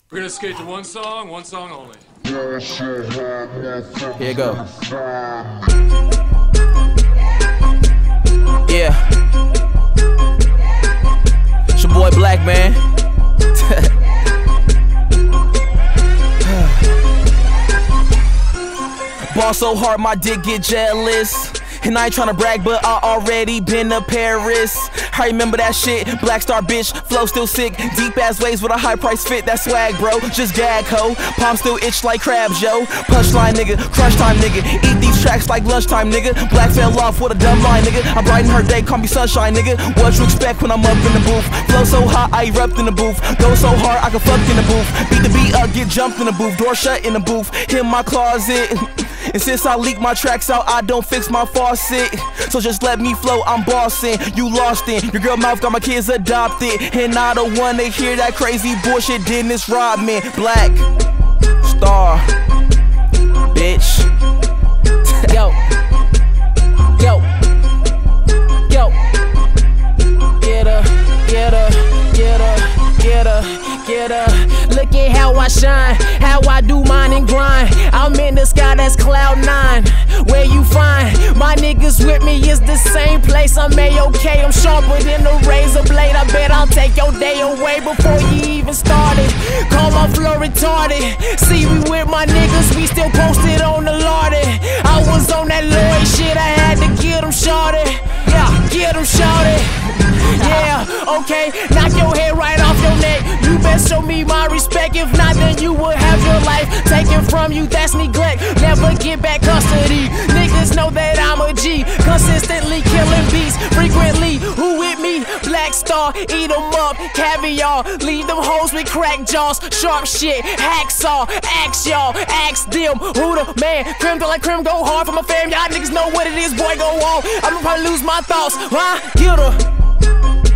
We're gonna skate to one song only. Here you go. Yeah. It's your boy Black, man. Ball so hard, my dick get jealous. And I ain't tryna brag, but I already been to Paris. I remember that shit, Black Star bitch, flow still sick. Deep ass waves with a high price fit, that swag bro, just gag ho. Palm still itch like crabs yo. Punchline nigga, crunch time nigga. Eat these tracks like lunchtime nigga. Black fell off with a dumb line nigga. I brighten her day, call me sunshine nigga. What you expect when I'm up in the booth? Flow so hot, I erupt in the booth. Go so hard, I can fuck in the booth. Beat the beat up, get jumped in the booth. Door shut in the booth, hit my closet. And since I leak my tracks out, I don't fix my faucet. So just let me flow, I'm bossing. You lost in, your girl mouth got my kids adopted. And I don't wanna hear that crazy bullshit, Dennis Rodman. Black Star, bitch. Yo, yo, yo. Get her, get her, get her, get her, get her. Look at how I shine, how I do mine and grind. I'm in the sky, that's cloud 9. Where you find my niggas with me is the same place. I'm A-OK, I'm sharper than a razor blade. I bet I'll take your day away before you even started. Call my flow retarded. See me with my niggas, we still posted on the Lordy. I was on that Lloyd shit, I had to get them shorty. Yeah, get them shorty. Yeah, okay, knock your head right off your neck. You best show me my respect. If not, then you will have your life taken from you. That's neglect. Never get back custody. Niggas know that I'm a G. Consistently killing beats. Frequently, who with me? Black Star, eat 'em up. Caviar, leave them hoes with cracked jaws. Sharp shit, hacksaw. Ask y'all, ask them. Who the man? Crim don't like crim, go hard for my fam. Y'all niggas know what it is, boy, go on. I'ma probably lose my thoughts. Huh? Get her.